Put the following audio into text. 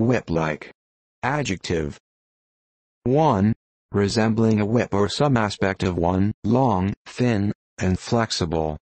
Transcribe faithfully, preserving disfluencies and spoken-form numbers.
whip-like. Adjective. one. Resembling a whip or some aspect of one, long, thin, and flexible.